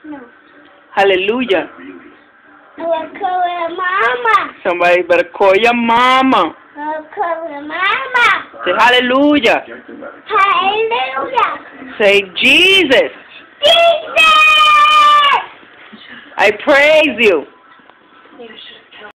No. Hallelujah. I'll call her mama. Somebody better call your mama. I'll call her mama. Say hallelujah. Hallelujah. Say Jesus. Jesus! I praise you.